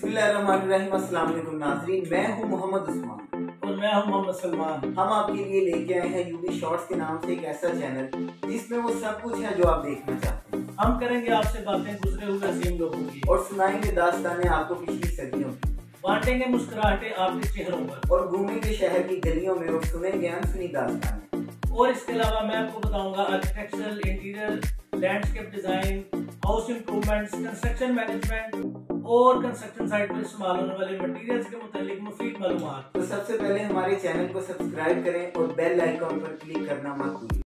बिस्मिल्लाहिर्रहमानिर्रहीम। अस्सलाम वालेकुम नाज़रीन, मैं हूं मोहम्मद उस्मान और मैं हूं मोहम्मद सलमान। हम आपके लिए लेके आए हैं यूबी शॉर्ट्स के नाम से एक ऐसा चैनल जिसमें वो सब कुछ है जो आप देखना चाहते हैं। हम करेंगे आपसे बातें गुजरे हुए अजीम लोगों की और सुनाएंगे दास्तानें आपको पिछली सदियों की, बांटेंगे मुस्कुराहटें आपके चेहरों पर और घूमेंगे शहर की गलियों में और सुनेंगे अनसुनी दास्तानें। और इसके अलावा मैं आपको बताऊंगा architectural, interior, landscape design, house improvements, construction management और कंस्ट्रक्शन साइट पर इस्तेमाल होने वाले मटेरियल्स के मुतालिक मुफीद मालूमात। तो सबसे पहले हमारे चैनल को सब्सक्राइब करें और बेल आइकॉन पर क्लिक करना मत भूलिए।